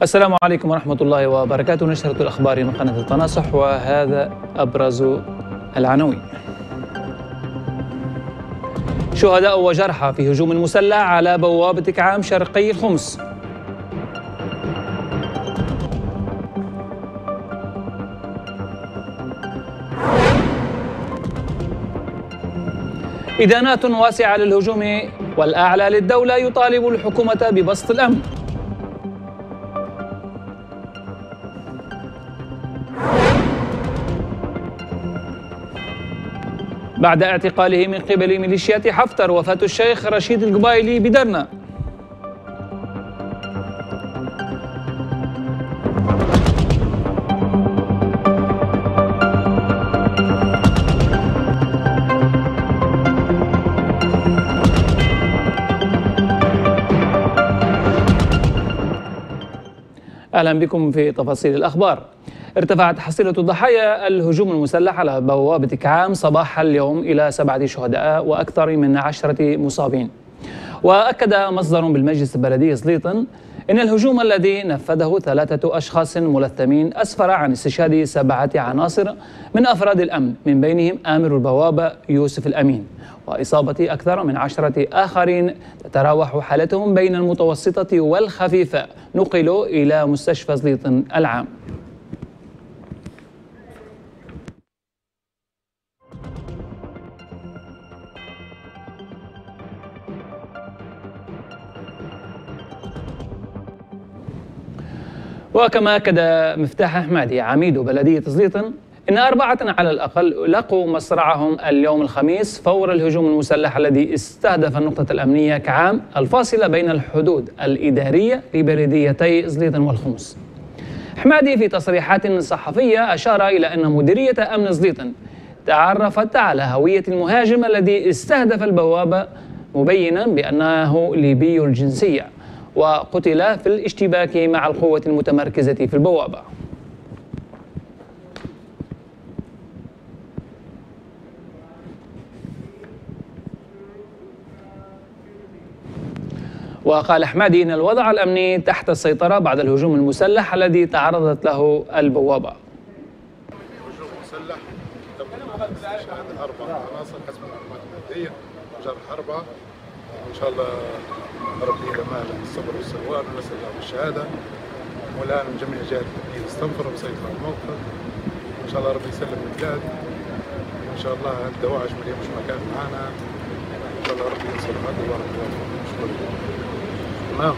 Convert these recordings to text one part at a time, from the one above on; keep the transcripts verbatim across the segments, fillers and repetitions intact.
السلام عليكم ورحمة الله وبركاته. نشرة الأخبار من قناة التناصح، وهذا أبرز العناوين. شهداء وجرحى في هجوم مسلح على بوابة كعام شرقي الخمس. إدانات واسعة للهجوم، والأعلى للدولة يطالب الحكومة ببسط الأمن. بعد اعتقاله من قبل ميليشيات حفتر، وفاة الشيخ رشيد القبايلي بدرنا. أهلا بكم في تفاصيل الأخبار. ارتفعت حصيلة ضحايا الهجوم المسلح على بوابة كعام صباح اليوم إلى سبعة شهداء وأكثر من عشرة مصابين. وأكد مصدر بالمجلس البلدي زليطن إن الهجوم الذي نفذه ثلاثة أشخاص ملثمين أسفر عن استشهاد سبعة عناصر من أفراد الأمن، من بينهم آمر البوابة يوسف الأمين، وإصابة أكثر من عشرة آخرين تتراوح حالتهم بين المتوسطة والخفيفة، نقلوا إلى مستشفى زليطن العام. وكما أكد مفتاح أحمدي عميد بلدية زليطن إن أربعة على الأقل لقوا مصرعهم اليوم الخميس فور الهجوم المسلح الذي استهدف النقطة الأمنية كعام الفاصلة بين الحدود الإدارية لبلديتي زليطن والخمس. أحمدي في تصريحات صحفية أشار إلى أن مديرية أمن زليطن تعرفت على هوية المهاجم الذي استهدف البوابة، مبينا بأنه ليبي الجنسية وقتل في الاشتباك مع القوة المتمركزة في البوابة. وقال أحمدي إن الوضع الأمني تحت السيطرة بعد الهجوم المسلح الذي تعرضت له البوابة. هجوم مسلح تم استشهاد أربع عناصر حسب المعلومات المبدئية، جرح أربعة، وإن شاء الله ربي يلمها له الصبر والسلوان ونسأل له الشهادة. والآن من جميع جهات التأكيد استنفر وسيطر على الموقف. إن شاء الله ربي يسلم البلاد، وإن شاء الله الدواعش مريم مش مكان معانا، إن شاء الله ربي ينصر هذا وبارك الله فيكم. شكرا. تمام.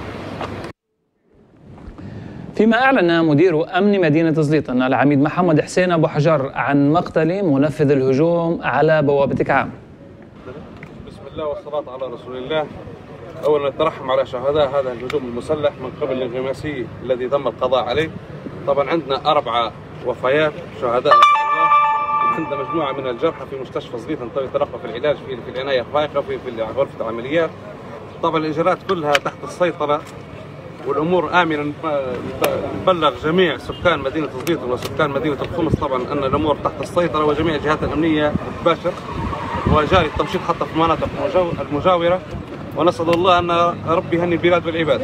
فيما أعلن مدير أمن مدينة زليطن العميد محمد حسين أبو حجر عن مقتل منفذ الهجوم على بوابة كعام. بسم الله والصلاة على رسول الله. أولا نترحم على شهداء هذا الهجوم المسلح من قبل الانغماسي الذي تم القضاء عليه. طبعا عندنا أربعة وفيات شهداء إن شاء الله، وعندنا مجموعة من الجرحى في مستشفى زليطن يتلقى في العلاج في في العناية الفائقة في في غرفة العمليات. طبعا الإجراءات كلها تحت السيطرة والأمور آمنة. نبلغ جميع سكان مدينة زليطن وسكان مدينة الخمس طبعا أن الأمور تحت السيطرة، وجميع الجهات الأمنية تباشر، وجاري التمشيط حتى في المناطق المجاورة، ونسأل الله أن ربي يهني البلاد والعباد.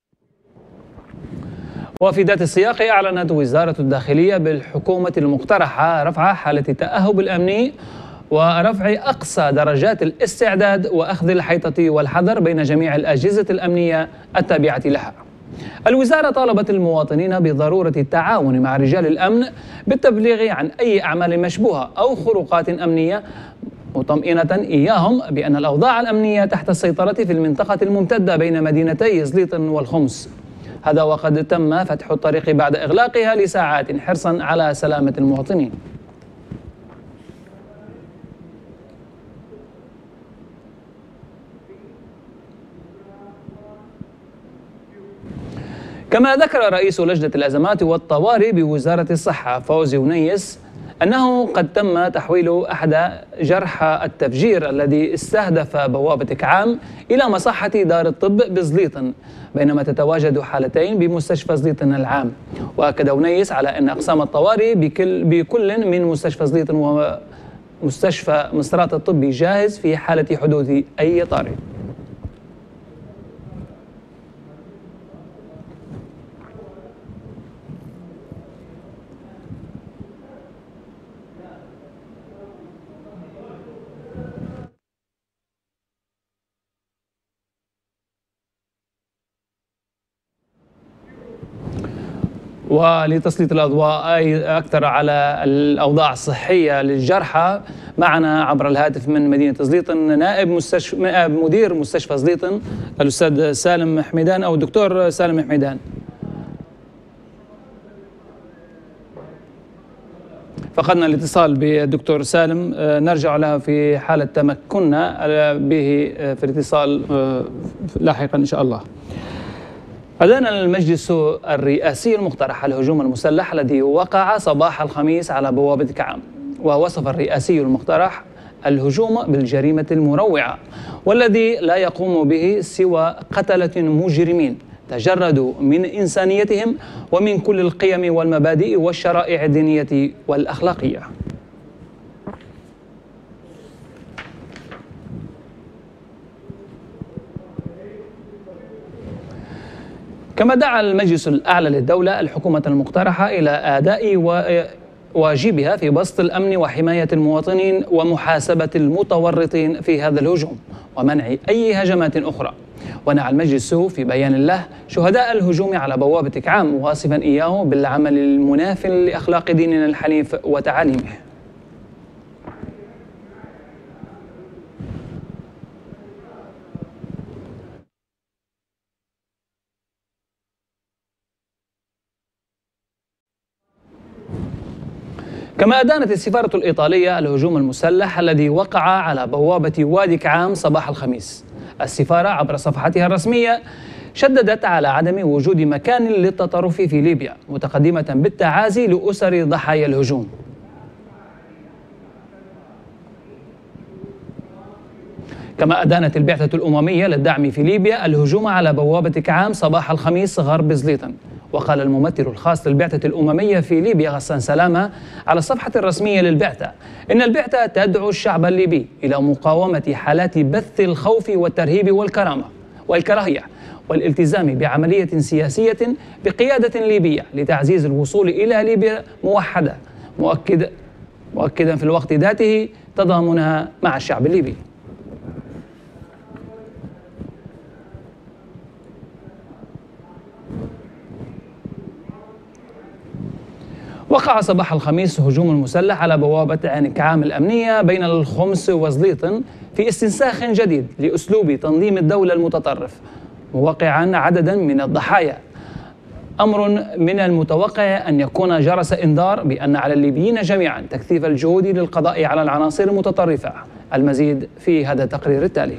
وفي ذات السياق أعلنت وزارة الداخلية بالحكومة المقترحة رفع حالة التأهب الأمني ورفع أقصى درجات الاستعداد وأخذ الحيطة والحذر بين جميع الأجهزة الأمنية التابعة لها. الوزارة طالبت المواطنين بضرورة التعاون مع رجال الأمن بالتبليغ عن أي أعمال مشبوهة أو خروقات أمنية، مطمئنة إياهم بأن الأوضاع الأمنية تحت السيطرة في المنطقة الممتدة بين مدينتي زليطن والخمس. هذا وقد تم فتح الطريق بعد إغلاقها لساعات حرصا على سلامة المواطنين. كما ذكر رئيس لجنة الأزمات والطوارئ بوزارة الصحة فوزي ونيس أنه قد تم تحويل أحد جرحى التفجير الذي استهدف بوابة كعام إلى مصحة دار الطب بزليطن، بينما تتواجد حالتين بمستشفى زليطن العام. وأكد ونيس على أن أقسام الطوارئ بكل, بكل من مستشفى زليطن ومستشفى مصرات الطبي جاهز في حالة حدوث أي طارئ. ولتسليط الأضواء أي أكثر على الأوضاع الصحية للجرحى، معنا عبر الهاتف من مدينة زليطن نائب مستشفى مدير مستشفى زليطن الأستاذ سالم حميدان أو الدكتور سالم حميدان. فقدنا الاتصال بالدكتور سالم، نرجع له في حالة تمكننا به في الاتصال لاحقا إن شاء الله. أدان المجلس الرئاسي المقترح الهجوم المسلح الذي وقع صباح الخميس على بوابة كعام، ووصف الرئاسي المقترح الهجوم بالجريمة المروعة والذي لا يقوم به سوى قتلة مجرمين تجردوا من إنسانيتهم ومن كل القيم والمبادئ والشرائع الدينية والأخلاقية. كما دعا المجلس الأعلى للدولة الحكومة المقترحة إلى أداء واجبها في بسط الأمن وحماية المواطنين ومحاسبة المتورطين في هذا الهجوم ومنع أي هجمات أخرى. ونعى المجلس في بيان له شهداء الهجوم على بوابة كعام واصفا إياه بالعمل المناف لأخلاق ديننا الحنيف وتعاليمه. كما أدانت السفارة الإيطالية الهجوم المسلح الذي وقع على بوابة وادي كعام صباح الخميس. السفارة عبر صفحتها الرسمية شددت على عدم وجود مكان للتطرف في ليبيا، متقدمة بالتعازي لأسر ضحايا الهجوم. كما أدانت البعثة الأممية للدعم في ليبيا الهجوم على بوابة كعام صباح الخميس غرب زليطن. وقال الممثل الخاص للبعثة الأممية في ليبيا غسان سلامة على الصفحة الرسمية للبعثة إن البعثة تدعو الشعب الليبي إلى مقاومة حالات بث الخوف والترهيب والكرامة والكراهية والالتزام بعملية سياسية بقيادة ليبية لتعزيز الوصول إلى ليبيا موحدة، مؤكد مؤكدا في الوقت ذاته تضامنها مع الشعب الليبي. وقع صباح الخميس هجوم مسلح على بوابة عين كعام الأمنية بين الخمس وزليطن في استنساخ جديد لأسلوب تنظيم الدولة المتطرف، موقعا عددا من الضحايا. أمر من المتوقع أن يكون جرس إنذار بأن على الليبيين جميعا تكثيف الجهود للقضاء على العناصر المتطرفة. المزيد في هذا التقرير التالي.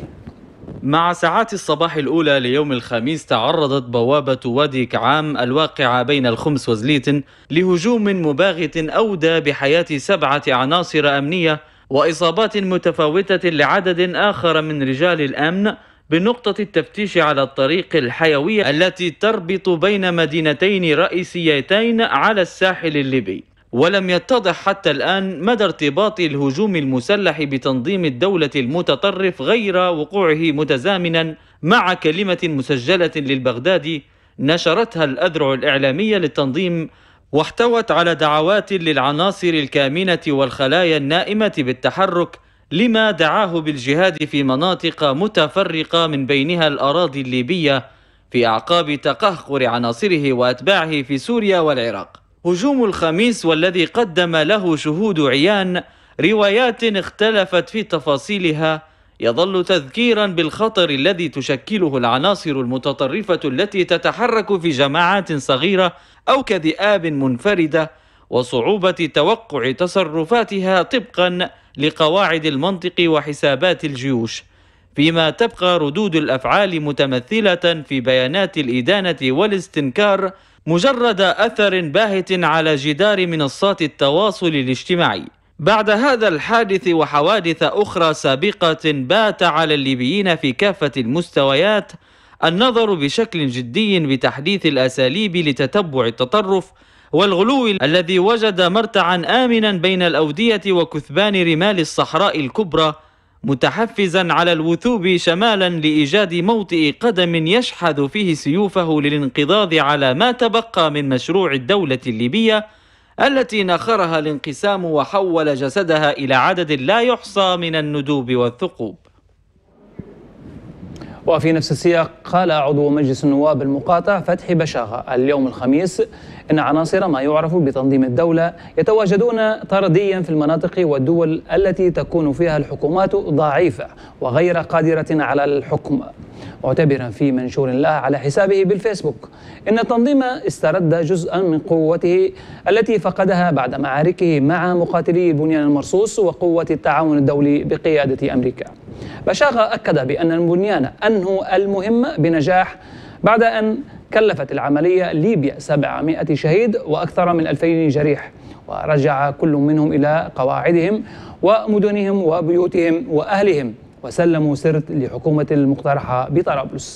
مع ساعات الصباح الأولى ليوم الخميس تعرضت بوابة وادي كعام الواقعة بين الخمس وزليطن لهجوم مباغت أودى بحياة سبعة عناصر أمنية وإصابات متفاوتة لعدد آخر من رجال الأمن بنقطة التفتيش على الطريق الحيوية التي تربط بين مدينتين رئيسيتين على الساحل الليبي. ولم يتضح حتى الآن مدى ارتباط الهجوم المسلح بتنظيم الدولة المتطرف غير وقوعه متزامنا مع كلمة مسجلة للبغدادي نشرتها الأذرع الإعلامية للتنظيم، واحتوت على دعوات للعناصر الكامنة والخلايا النائمة بالتحرك لما دعاه بالجهاد في مناطق متفرقة من بينها الأراضي الليبية في أعقاب تقهقر عناصره وأتباعه في سوريا والعراق. هجوم الخميس والذي قدم له شهود عيان روايات اختلفت في تفاصيلها يظل تذكيرا بالخطر الذي تشكله العناصر المتطرفة التي تتحرك في جماعات صغيرة أو كذئاب منفردة، وصعوبة توقع تصرفاتها طبقا لقواعد المنطق وحسابات الجيوش، فيما تبقى ردود الأفعال متمثلة في بيانات الإدانة والاستنكار مجرد أثر باهت على جدار منصات التواصل الاجتماعي. بعد هذا الحادث وحوادث أخرى سابقة بات على الليبيين في كافة المستويات النظر بشكل جدي بتحديث الأساليب لتتبع التطرف والغلو الذي وجد مرتعا آمنا بين الأودية وكثبان رمال الصحراء الكبرى، متحفزا على الوثوب شمالا لإيجاد موطئ قدم يشحذ فيه سيوفه للانقضاض على ما تبقى من مشروع الدولة الليبية التي نخرها الانقسام وحول جسدها إلى عدد لا يحصى من الندوب والثقوب. وفي نفس السياق قال عضو مجلس النواب المقاطع فتحي بشاغة اليوم الخميس إن عناصر ما يعرف بتنظيم الدولة يتواجدون طرديا في المناطق والدول التي تكون فيها الحكومات ضعيفة وغير قادرة على الحكم، معتبرا في منشور له على حسابه بالفيسبوك إن التنظيم استرد جزءا من قوته التي فقدها بعد معاركه مع مقاتلي البنيان المرصوص وقوة التعاون الدولي بقيادة أمريكا. بشاغة أكد بأن البنيان أنهوا المهمة بنجاح بعد أن كلفت العملية ليبيا سبعمائة شهيد وأكثر من ألفين جريح، ورجع كل منهم إلى قواعدهم ومدنهم وبيوتهم وأهلهم، وسلموا سرت لحكومة المقترحة بطرابلس.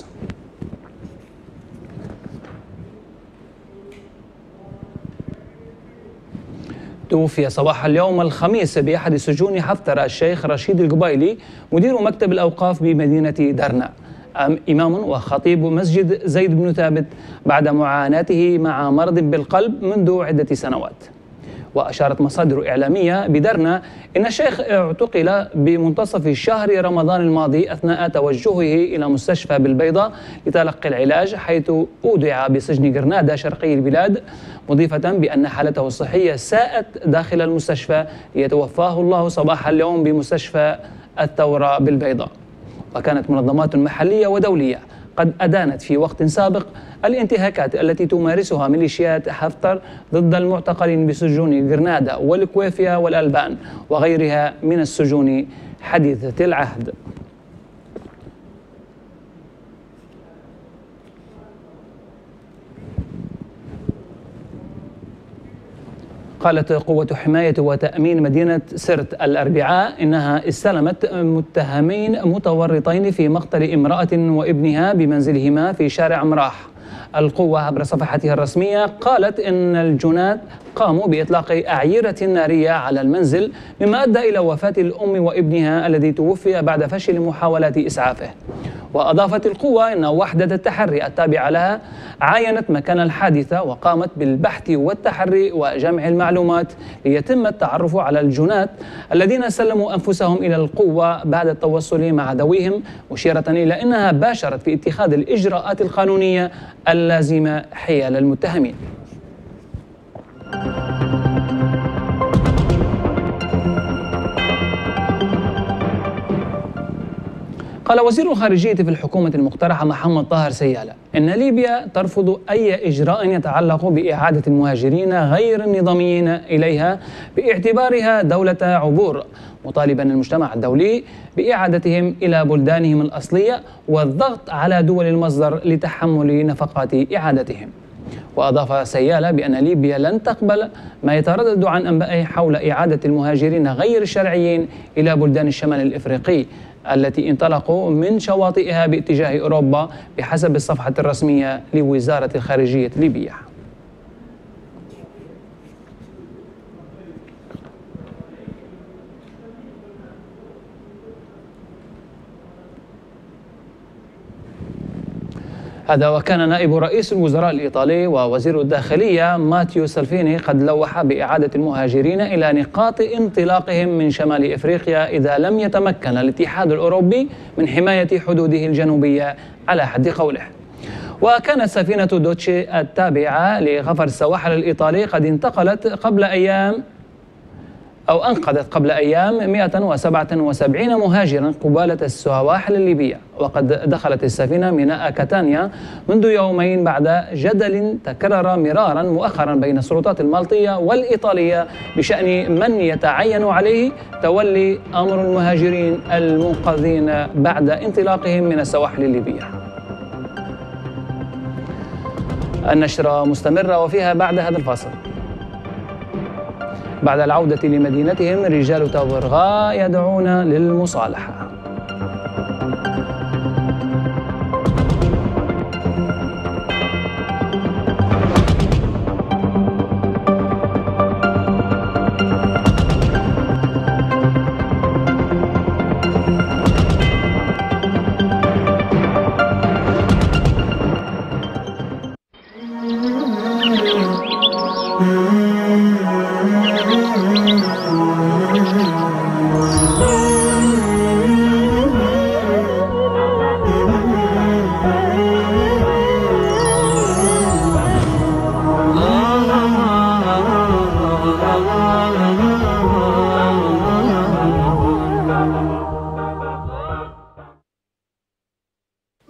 توفي صباح اليوم الخميس بأحد سجون حفتر الشيخ رشيد القبيلي مدير مكتب الأوقاف بمدينة درنا، إمام وخطيب مسجد زيد بن ثابت، بعد معاناته مع مرض بالقلب منذ عدة سنوات. وأشارت مصادر إعلامية بدرنا إن الشيخ اعتقل بمنتصف شهر رمضان الماضي أثناء توجهه إلى مستشفى بالبيضاء لتلقي العلاج، حيث أودع بسجن قرنادة شرقي البلاد، مضيفة بأن حالته الصحية ساءت داخل المستشفى ليتوفاه الله صباح اليوم بمستشفى الثورة بالبيضاء. وكانت منظمات محلية ودولية قد أدانت في وقت سابق الانتهاكات التي تمارسها ميليشيات حفتر ضد المعتقلين بسجون قرنادة والكويفيا والألبان وغيرها من السجون حديثة العهد. قالت قوة حماية وتأمين مدينة سرت الأربعاء إنها استلمت متهمين متورطين في مقتل امرأة وابنها بمنزلهما في شارع مراح. القوة عبر صفحتها الرسمية قالت إن الجنات قاموا بإطلاق أعيرة نارية على المنزل، مما أدى إلى وفاة الأم وابنها الذي توفي بعد فشل محاولات إسعافه. وأضافت القوة أن وحدة التحري التابعة لها عاينت مكان الحادثة وقامت بالبحث والتحري وجمع المعلومات ليتم التعرف على الجنات الذين سلموا أنفسهم إلى القوة بعد التوصل مع ذويهم، مشيرة إلى أنها باشرت في اتخاذ الإجراءات القانونية اللازمة حيال المتهمين. قال وزير الخارجية في الحكومة المقترحة محمد طاهر سيالة إن ليبيا ترفض أي إجراء يتعلق بإعادة المهاجرين غير النظاميين إليها باعتبارها دولة عبور، مطالبا المجتمع الدولي بإعادتهم إلى بلدانهم الأصلية والضغط على دول المصدر لتحمل نفقات إعادتهم. وأضاف سيالة بأن ليبيا لن تقبل ما يتردد عن أنبائه حول إعادة المهاجرين غير الشرعيين إلى بلدان الشمال الإفريقي التي انطلقوا من شواطئها باتجاه أوروبا بحسب الصفحة الرسمية لوزارة الخارجية الليبية. هذا وكان نائب رئيس الوزراء الإيطالي ووزير الداخلية ماتيو سالفيني قد لوح بإعادة المهاجرين إلى نقاط انطلاقهم من شمال إفريقيا إذا لم يتمكن الاتحاد الأوروبي من حماية حدوده الجنوبية على حد قوله. وكانت سفينة دوتشي التابعة لغفر السواحل الإيطالي قد انتقلت قبل أيام أو أنقذت قبل أيام مئة وسبعة وسبعين مهاجرا قبالة السواحل الليبية، وقد دخلت السفينة ميناء كاتانيا منذ يومين بعد جدل تكرر مرارا مؤخرا بين السلطات المالطية والإيطالية بشأن من يتعين عليه تولي أمر المهاجرين المنقذين بعد انطلاقهم من السواحل الليبية. النشرة مستمرة وفيها بعد هذا الفاصل. بعد العودة لمدينتهم رجال تابرغا يدعون للمصالحة.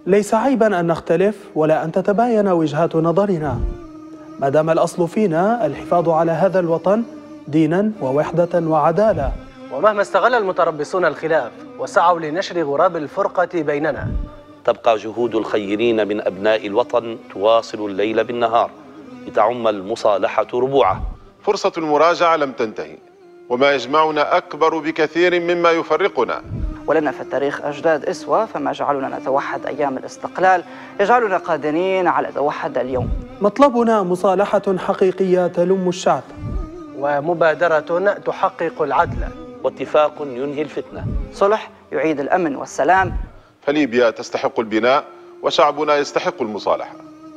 ليس عيبا أن نختلف ولا أن تتباين وجهات نظرنا، ما دام الأصل فينا الحفاظ على هذا الوطن دينا ووحدة وعدالة. ومهما استغل المتربصون الخلاف وسعوا لنشر غراب الفرقة بيننا، تبقى جهود الخيرين من أبناء الوطن تواصل الليل بالنهار لتعم المصالحة ربوعه. فرصة المراجعة لم تنتهي، وما يجمعنا أكبر بكثير مما يفرقنا. ولنا في التاريخ أجداد إسوة، فما جعلنا نتوحد أيام الاستقلال يجعلنا قادرين على توحد اليوم. مطلبنا مصالحة حقيقية تلم الشعب، ومبادرة تحقق العدل، واتفاق ينهي الفتنة، صلح يعيد الأمن والسلام. فليبيا تستحق البناء وشعبنا يستحق المصالحة.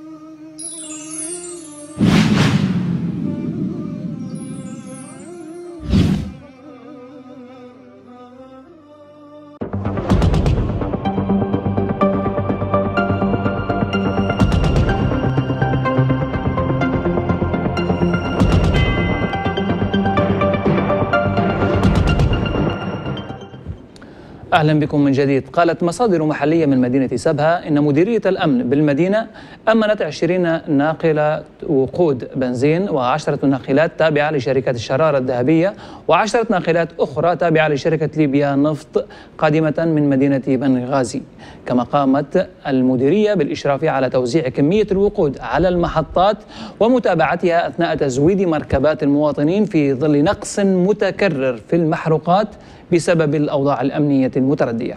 أهلا بكم من جديد. قالت مصادر محلية من مدينة سبها إن مديرية الأمن بالمدينة أمنت عشرين ناقلة وقود بنزين وعشرة ناقلات تابعة لشركة الشرارة الذهبية وعشرة ناقلات أخرى تابعة لشركة ليبيا نفط قادمة من مدينة بنغازي. كما قامت المديرية بالإشراف على توزيع كمية الوقود على المحطات ومتابعتها أثناء تزويد مركبات المواطنين في ظل نقص متكرر في المحروقات بسبب الأوضاع الأمنية المتردية.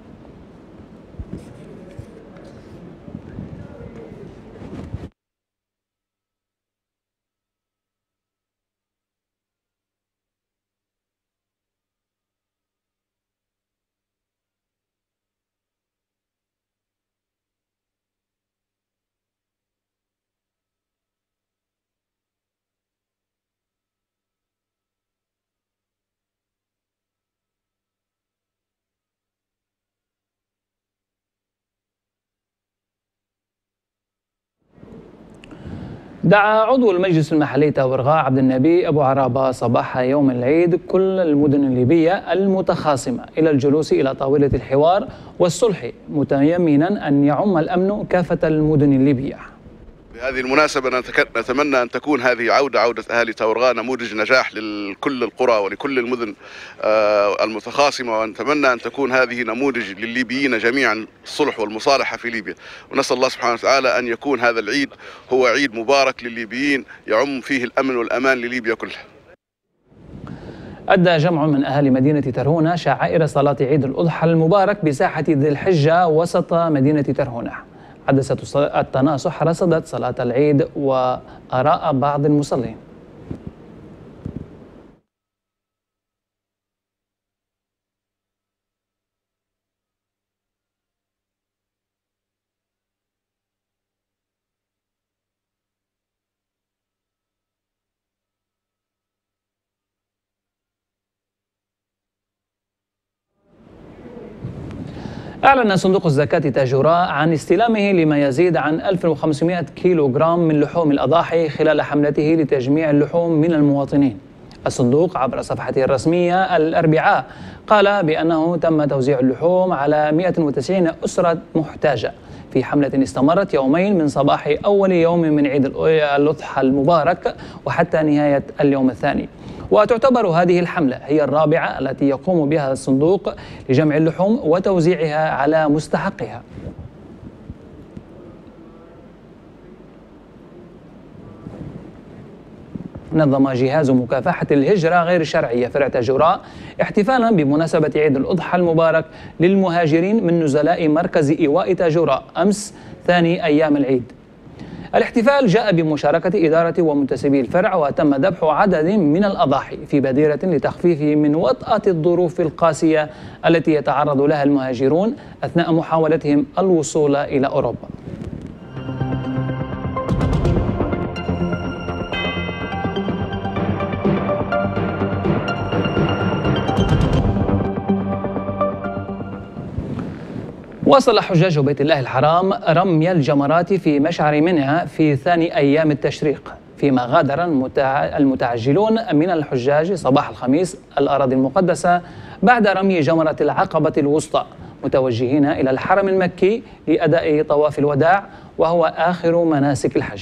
دعا عضو المجلس المحلي تاورغا عبد النبي أبو عرابة صباح يوم العيد كل المدن الليبية المتخاصمة إلى الجلوس إلى طاولة الحوار والصلح، متيمنا أن يعم الأمن كافة المدن الليبية. بهذه المناسبة نتمنى أن تكون هذه عودة عودة أهالي تاورغا نموذج نجاح لكل القرى ولكل المدن المتخاصمة، ونتمنى أن تكون هذه نموذج للليبيين جميعا الصلح والمصالحة في ليبيا، ونسأل الله سبحانه وتعالى أن يكون هذا العيد هو عيد مبارك للليبيين يعم فيه الأمن والأمان لليبيا كلها. أدى جمع من أهالي مدينة ترهونة شعائر صلاة عيد الأضحى المبارك بساحة ذي الحجة وسط مدينة ترهونة. عدسة التناصح رصدت صلاة العيد وآراء بعض المصلين. أعلن صندوق الزكاة تاجوراء عن استلامه لما يزيد عن ألف وخمسمائة كيلوغرام من لحوم الأضاحي خلال حملته لتجميع اللحوم من المواطنين. الصندوق عبر صفحته الرسمية الأربعاء قال بأنه تم توزيع اللحوم على مئة وتسعين أسرة محتاجة في حملة استمرت يومين من صباح أول يوم من عيد الأضحى المبارك وحتى نهاية اليوم الثاني. وتعتبر هذه الحملة هي الرابعة التي يقوم بها الصندوق لجمع اللحوم وتوزيعها على مستحقها. نظم جهاز مكافحة الهجرة غير الشرعية فرع تاجوراء احتفالا بمناسبة عيد الأضحى المبارك للمهاجرين من نزلاء مركز إيواء تاجوراء أمس ثاني أيام العيد. الاحتفال جاء بمشاركة إدارة ومنتسبي الفرع وتم ذبح عدد من الأضاحي في بديرة لتخفيف من وطأة الظروف القاسية التي يتعرض لها المهاجرون أثناء محاولتهم الوصول إلى أوروبا. واصل حجاج بيت الله الحرام رمي الجمرات في مشعر منى في ثاني أيام التشريق، فيما غادر المتعجلون من الحجاج صباح الخميس الأراضي المقدسة بعد رمي جمرة العقبة الوسطى، متوجهين إلى الحرم المكي لأداء طواف الوداع وهو آخر مناسك الحج.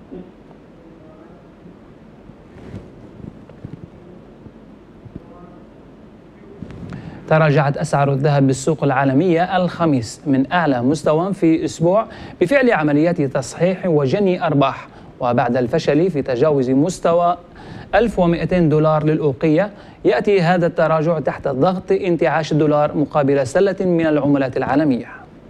تراجعت أسعار الذهب بالسوق العالمية الخميس من أعلى مستوى في أسبوع بفعل عمليات تصحيح وجني أرباح، وبعد الفشل في تجاوز مستوى ألف ومئتين دولار للأوقية. يأتي هذا التراجع تحت ضغط انتعاش الدولار مقابل سلة من العملات العالمية.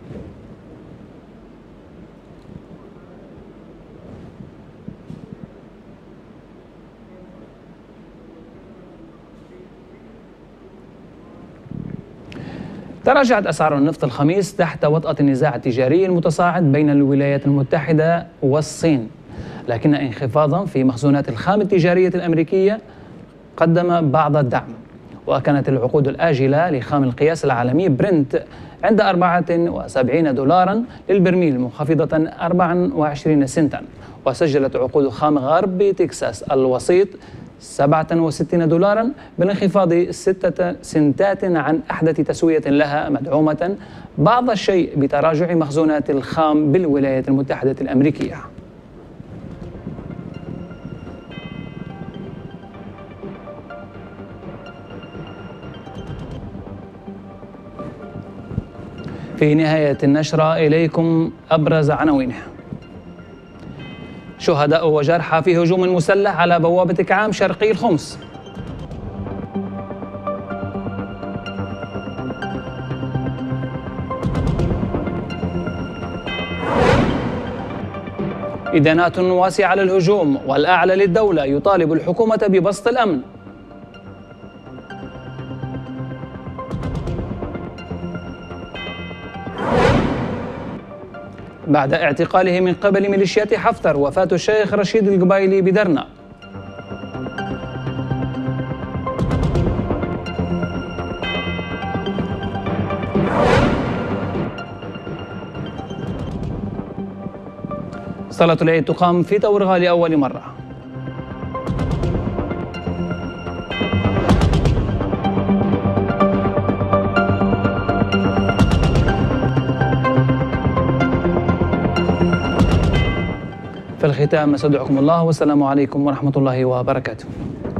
تراجعت أسعار النفط الخميس تحت وطأة النزاع التجاري المتصاعد بين الولايات المتحدة والصين، لكن انخفاضا في مخزونات الخام التجارية الأمريكية قدم بعض الدعم. وكانت العقود الآجلة لخام القياس العالمي برنت عند أربعة وسبعين دولارا للبرميل منخفضة أربعة وعشرين سنتا، وسجلت عقود خام غرب تكساس الوسيط سبعة وستين دولارا بانخفاض ستة سنتات عن أحدث تسوية لها، مدعومة بعض الشيء بتراجع مخزونات الخام بالولايات المتحدة الأمريكية. في نهاية النشرة إليكم أبرز عناوينها. شهداء وجرحى في هجوم مسلح على بوابة كعام شرقي الخمس. إدانات واسعة للهجوم، والأعلى للدولة يطالب الحكومة ببسط الأمن. بعد اعتقاله من قبل ميليشيات حفتر، وفاة الشيخ رشيد القبايلي بدرنا. صلاة العيد تقام في تورغا لأول مرة. في الختام استودعكم الله، والسلام عليكم ورحمة الله وبركاته.